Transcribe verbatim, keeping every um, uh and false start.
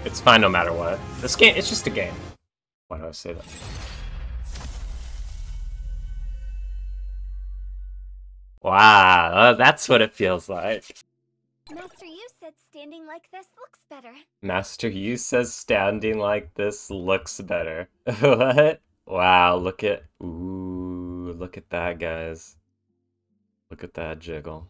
It's fine no matter what. This game, it's just a game. Why do I say that? Wow, uh, that's what it feels like. Master Yu said standing like this looks better. Master Yu says standing like this looks better. What? Wow, look at... Ooh, look at that, guys. Look at that jiggle.